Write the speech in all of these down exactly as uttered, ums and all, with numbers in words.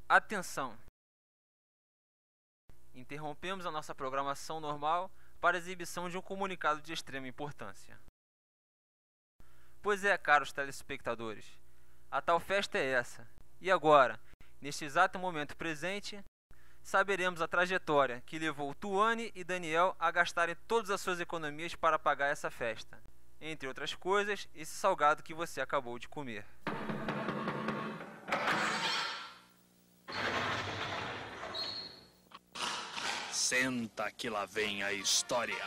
Atenção! Interrompemos a nossa programação normal para a exibição de um comunicado de extrema importância. Pois é, caros telespectadores, a tal festa é essa. E agora, neste exato momento presente, saberemos a trajetória que levou Tuane e Daniel a gastarem todas as suas economias para pagar essa festa. Entre outras coisas, esse salgado que você acabou de comer. Senta que lá vem a história.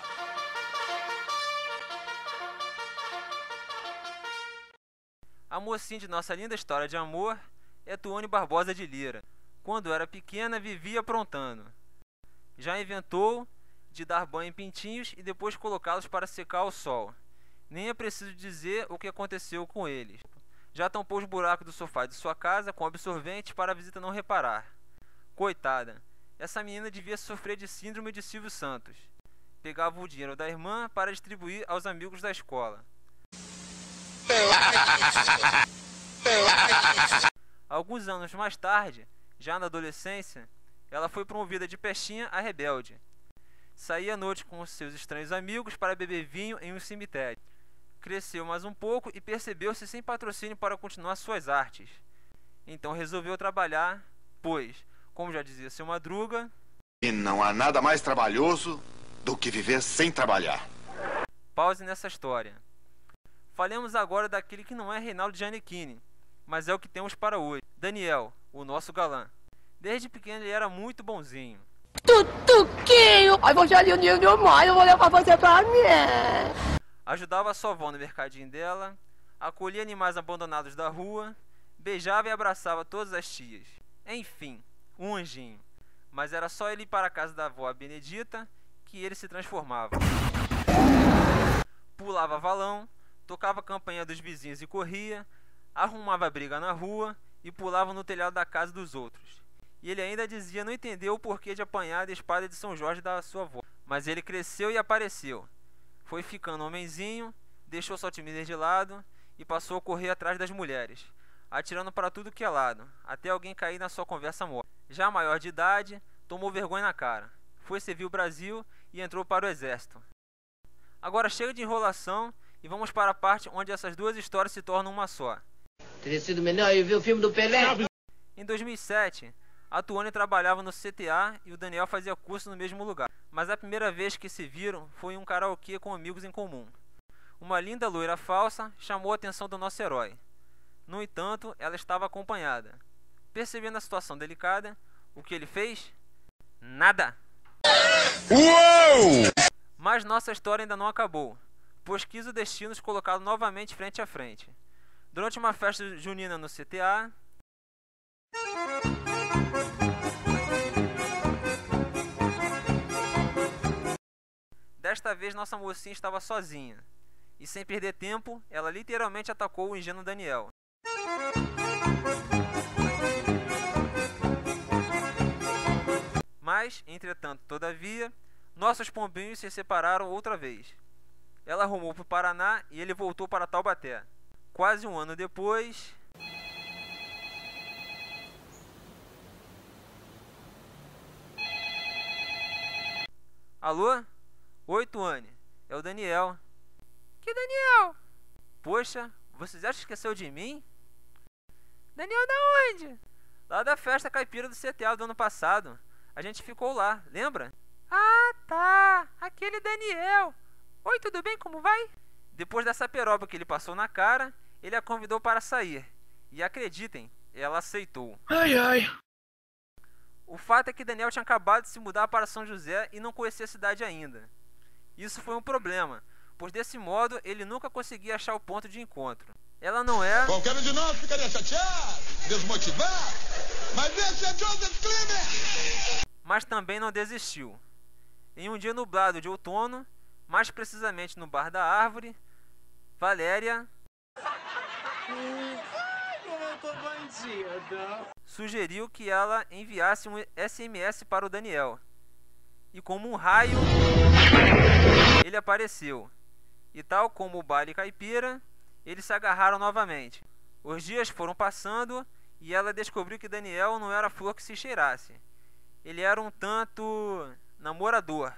A mocinha de nossa linda história de amor é Tuane Barbosa de Lira. Quando era pequena, vivia aprontando. Já inventou de dar banho em pintinhos e depois colocá-los para secar ao sol. Nem é preciso dizer o que aconteceu com eles. Já tampou os buracos do sofá de sua casa com absorvente para a visita não reparar. Coitada, essa menina devia sofrer de síndrome de Silvio Santos. Pegava o dinheiro da irmã para distribuir aos amigos da escola. Alguns anos mais tarde, já na adolescência, ela foi promovida de peixinha a rebelde. Saía à noite com os seus estranhos amigos para beber vinho em um cemitério. Cresceu mais um pouco e percebeu-se sem patrocínio para continuar suas artes. Então resolveu trabalhar, pois, como já dizia seu Madruga... E não há nada mais trabalhoso do que viver sem trabalhar. Pause nessa história. Falemos agora daquele que não é Reinaldo Gianecchini, mas é o que temos para hoje. Daniel, o nosso galã. Desde pequeno ele era muito bonzinho. Tutuquinho! Ai, você é lindinho demais, eu vou levar você pra mim. Ajudava a sua avó no mercadinho dela, acolhia animais abandonados da rua, beijava e abraçava todas as tias. Enfim, um anjinho. Mas era só ele ir para a casa da avó Benedita que ele se transformava. Pulava valão, tocava a campainha dos vizinhos e corria, arrumava briga na rua e pulava no telhado da casa dos outros. E ele ainda dizia não entender o porquê de apanhar a espada de São Jorge da sua avó. Mas ele cresceu e apareceu. Foi ficando homenzinho, deixou sua timidez de lado e passou a correr atrás das mulheres, atirando para tudo que é lado, até alguém cair na sua conversa morta. Já maior de idade, tomou vergonha na cara, foi servir o Brasil e entrou para o exército. Agora chega de enrolação e vamos para a parte onde essas duas histórias se tornam uma só. Teria sido melhor eu ver o filme do Pelé. Em dois mil e sete, a Tuane trabalhava no C T A e o Daniel fazia curso no mesmo lugar. Mas a primeira vez que se viram foi em um karaokê com amigos em comum. Uma linda loira falsa chamou a atenção do nosso herói. No entanto, ela estava acompanhada. Percebendo a situação delicada, o que ele fez? Nada! Uou! Mas nossa história ainda não acabou, pois quis o destino nos colocá-lo novamente frente a frente. Durante uma festa junina no C T A... Desta vez nossa mocinha estava sozinha. E sem perder tempo, ela literalmente atacou o ingênuo Daniel. Mas, entretanto, todavia, nossos pombinhos se separaram outra vez. Ela rumou para o Paraná e ele voltou para Taubaté. Quase um ano depois... Alô? Oi, Tuane. É o Daniel. Que Daniel? Poxa, você já esqueceu de mim? Daniel da onde? Lá da festa caipira do C T A do ano passado. A gente ficou lá, lembra? Ah, tá. Aquele Daniel. Oi, tudo bem? Como vai? Depois dessa peroba que ele passou na cara, ele a convidou para sair. E acreditem, ela aceitou. Ai, ai. O fato é que Daniel tinha acabado de se mudar para São José e não conhecia a cidade ainda. Isso foi um problema, pois desse modo ele nunca conseguia achar o ponto de encontro. Ela não é... Qualquer um de nós ficaria chateado, desmotivado, mas esse é Joseph Klimmer! Mas também não desistiu. Em um dia nublado de outono, mais precisamente no Bar da Árvore, Valéria... sugeriu que ela enviasse um S M S para o Daniel. E como um raio, ele apareceu. E tal como o baile caipira, eles se agarraram novamente. Os dias foram passando e ela descobriu que Daniel não era flor que se cheirasse. Ele era um tanto namorador.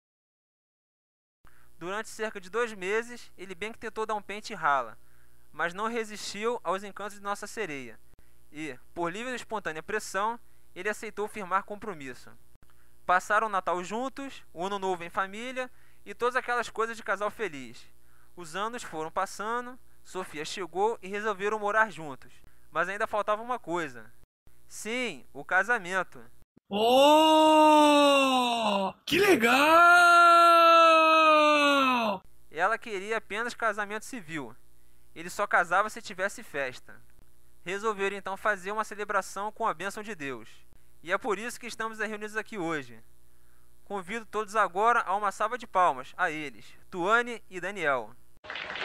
Durante cerca de dois meses, ele bem que tentou dar um pente e rala, mas não resistiu aos encantos de nossa sereia. E, por livre e espontânea pressão, ele aceitou firmar compromisso. Passaram o Natal juntos, o Ano Novo em família e todas aquelas coisas de casal feliz. Os anos foram passando, Sofia chegou e resolveram morar juntos. Mas ainda faltava uma coisa. Sim, o casamento. Oh! Que legal! Ela queria apenas casamento civil. Ele só casava se tivesse festa. Resolveram então fazer uma celebração com a bênção de Deus. E é por isso que estamos reunidos aqui hoje. Convido todos agora a uma salva de palmas a eles, Tuane e Daniel.